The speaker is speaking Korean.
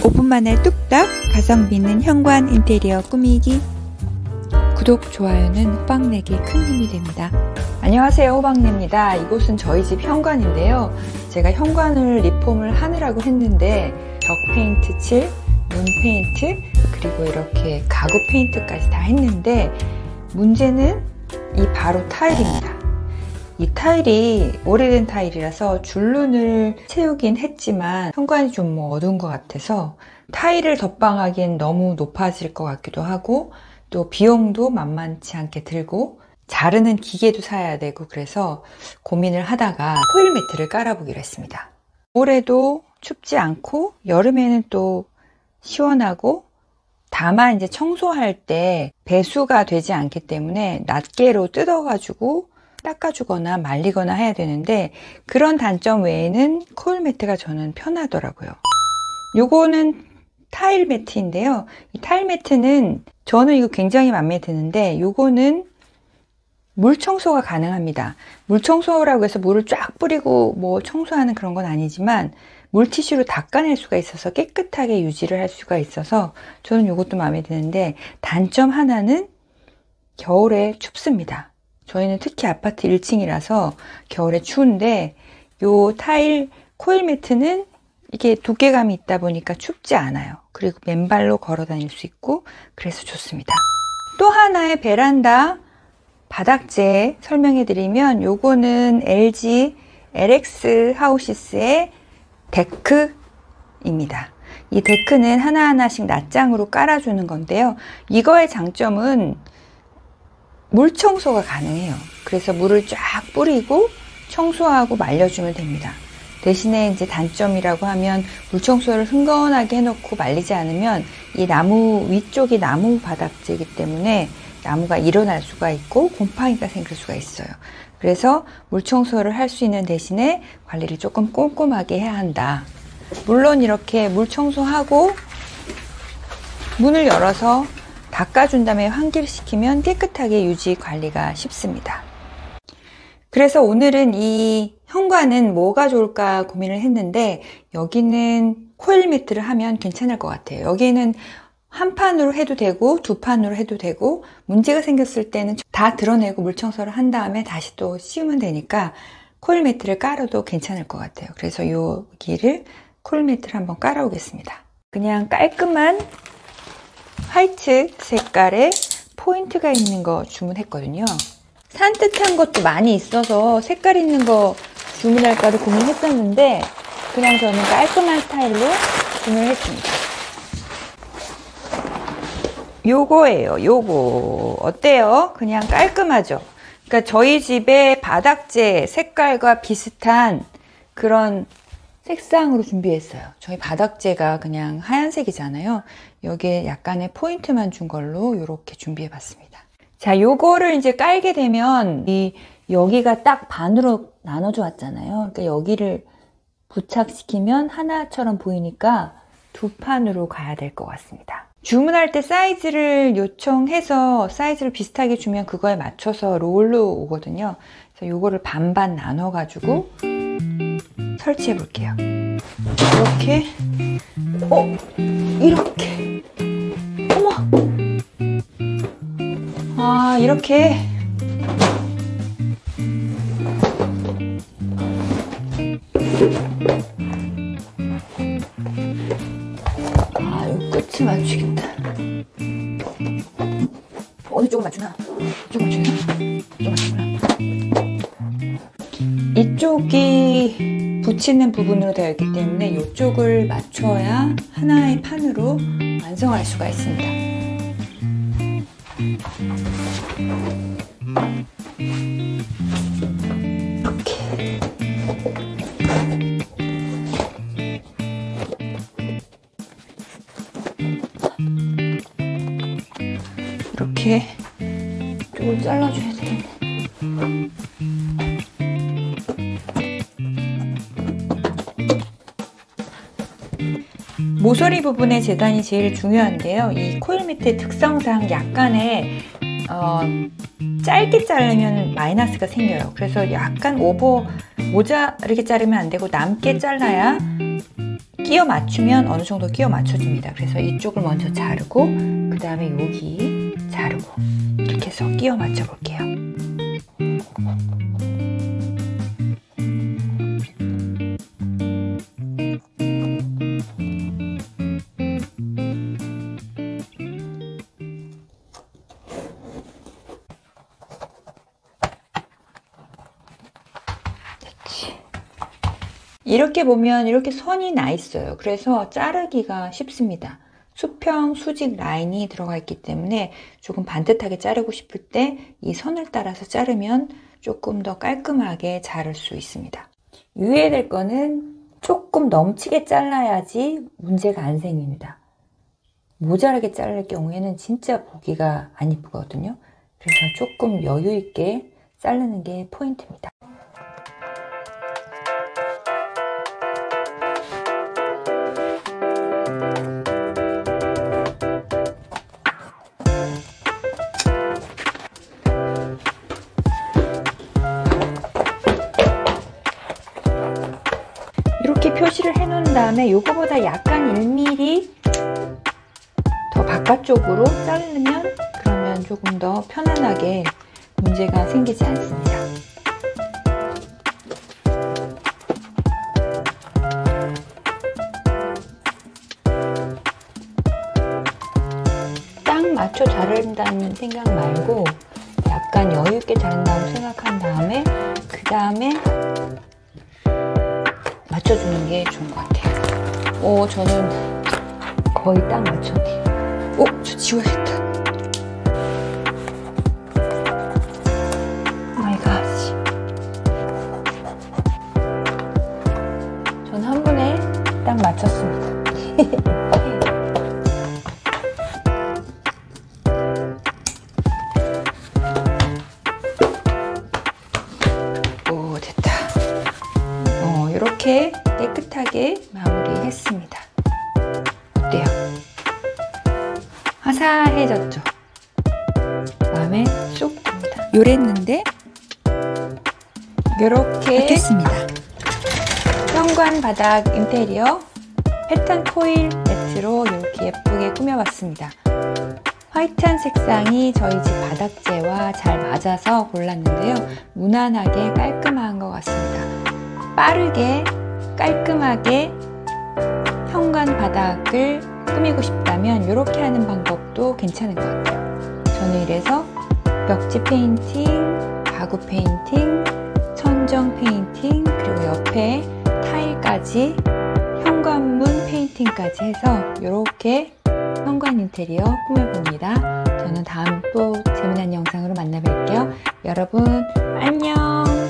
5분 만에 뚝딱 가성비 있는 현관 인테리어 꾸미기. 구독, 좋아요는 호박내기 큰 힘이 됩니다. 안녕하세요, 호박내입니다. 이곳은 저희 집 현관인데요. 제가 현관을 리폼을 하느라고 했는데 벽 페인트 칠, 문 페인트, 그리고 이렇게 가구 페인트까지 다 했는데 문제는 이 바로 타일입니다. 이 타일이 오래된 타일이라서 줄눈을 채우긴 했지만 현관이 좀 어두운 것 같아서 타일을 덧방하기엔 너무 높아질 것 같기도 하고 또 비용도 만만치 않게 들고 자르는 기계도 사야 되고 그래서 고민을 하다가 코일 매트를 깔아보기로 했습니다. 올해도 춥지 않고 여름에는 또 시원하고 다만 이제 청소할 때 배수가 되지 않기 때문에 낱개로 뜯어가지고 닦아주거나 말리거나 해야 되는데 그런 단점 외에는 코일 매트가 저는 편하더라고요. 요거는 타일 매트인데요. 이 타일 매트는 저는 이거 굉장히 마음에 드는데 요거는 물 청소가 가능합니다. 물 청소라고 해서 물을 쫙 뿌리고 뭐 청소하는 그런 건 아니지만 물티슈로 닦아낼 수가 있어서 깨끗하게 유지를 할 수가 있어서 저는 이것도 마음에 드는데 단점 하나는 겨울에 춥습니다. 저희는 특히 아파트 1층이라서 겨울에 추운데 요 타일 코일 매트는 이게 두께감이 있다 보니까 춥지 않아요. 그리고 맨발로 걸어 다닐 수 있고 그래서 좋습니다. 또 하나의 베란다 바닥재 설명해 드리면 요거는 LG LX 하우시스의 데크입니다. 이 데크는 하나하나씩 낱장으로 깔아주는 건데요. 이거의 장점은 물 청소가 가능해요. 그래서 물을 쫙 뿌리고 청소하고 말려주면 됩니다. 대신에 이제 단점이라고 하면 물 청소를 흥건하게 해놓고 말리지 않으면 이 나무 위쪽이 나무 바닥재이기 때문에 나무가 일어날 수가 있고 곰팡이가 생길 수가 있어요. 그래서 물 청소를 할 수 있는 대신에 관리를 조금 꼼꼼하게 해야 한다. 물론 이렇게 물 청소하고 문을 열어서 닦아준 다음에 환기시키면 깨끗하게 유지 관리가 쉽습니다. 그래서 오늘은 이 현관은 뭐가 좋을까 고민을 했는데 여기는 코일 매트를 하면 괜찮을 것 같아요. 여기는 한 판으로 해도 되고 두 판으로 해도 되고 문제가 생겼을 때는 다 드러내고 물 청소를 한 다음에 다시 또 씌우면 되니까 코일 매트를 깔아도 괜찮을 것 같아요. 그래서 여기를 코일 매트를 한번 깔아 오겠습니다. 그냥 깔끔한 화이트 색깔의 포인트가 있는 거 주문했거든요. 산뜻한 것도 많이 있어서 색깔 있는 거 주문할까도 고민했었는데 그냥 저는 깔끔한 스타일로 주문을 했습니다. 요거예요. 요거 어때요? 그냥 깔끔하죠? 그러니까 저희 집의 바닥재 색깔과 비슷한 그런 색상으로 준비했어요. 저희 바닥재가 그냥 하얀색이잖아요. 여기에 약간의 포인트만 준 걸로 이렇게 준비해 봤습니다. 자, 요거를 이제 깔게 되면 여기가 딱 반으로 나눠져 왔잖아요. 그러니까 여기를 부착시키면 하나처럼 보이니까 두 판으로 가야 될 것 같습니다. 주문할 때 사이즈를 요청해서 사이즈를 비슷하게 주면 그거에 맞춰서 롤로 오거든요. 그래서 요거를 반반 나눠 가지고 설치해 볼게요. 이렇게 이렇게 어머 이렇게 요 끝을 맞추겠다. 어느 쪽을 맞추나? 이쪽 맞추나? 이쪽 맞추나? 이쪽이 붙이는 부분으로 되어 있기 때문에 이쪽을 맞춰야 하나의 판으로 완성할 수가 있습니다. 이렇게 이쪽을 잘라줘야 되겠네. 모서리 부분의 재단이 제일 중요한데요. 이 코일 매트의 특성상 약간의 짧게 자르면 마이너스가 생겨요. 그래서 약간 모자르게 자르면 안 되고 남게 잘라야 끼워 맞추면 어느 정도 끼워 맞춰줍니다. 그래서 이쪽을 먼저 자르고 그 다음에 여기 자르고 이렇게 해서 끼워 맞춰 볼게요. 이렇게 보면 이렇게 선이 나 있어요. 그래서 자르기가 쉽습니다. 수평, 수직 라인이 들어가 있기 때문에 조금 반듯하게 자르고 싶을 때 이 선을 따라서 자르면 조금 더 깔끔하게 자를 수 있습니다. 유의해야 될 거는 조금 넘치게 잘라야지 문제가 안 생깁니다. 모자라게 자를 경우에는 진짜 보기가 안 이쁘거든요. 그래서 조금 여유 있게 자르는 게 포인트입니다. 이렇게 표시를 해 놓은 다음에 요거보다 약간 1mm 더 바깥쪽으로 자르면 그러면 조금 더 편안하게 문제가 생기지 않습니다. 딱 맞춰 자른다는 생각 말고 약간 여유 있게 자른다고 생각한 다음에 그 다음에 맞춰주는 게 좋은 것 같아요. 저는 거의 딱 맞췄네요. 저 지워야겠다. 마이 갓. 전 한 번에 딱 맞췄습니다. 이렇게 깨끗하게 마무리했습니다. 어때요? 화사해졌죠? 마음에 쏙 듭니다. 요랬는데 이렇게 됐습니다. 현관 바닥 인테리어 패턴 포일 매트로 이렇게 예쁘게 꾸며봤습니다. 화이트한 색상이 저희 집 바닥재와 잘 맞아서 골랐는데요. 무난하게 깔끔한 것 같습니다. 빠르게 깔끔하게 현관 바닥을 꾸미고 싶다면 이렇게 하는 방법도 괜찮은 것 같아요. 저는 이래서 벽지 페인팅, 가구 페인팅, 천정 페인팅, 그리고 옆에 타일까지 현관문 페인팅까지 해서 이렇게 현관 인테리어 꾸며봅니다. 저는 다음 또 재미난 영상으로 만나 뵐게요. 여러분 안녕.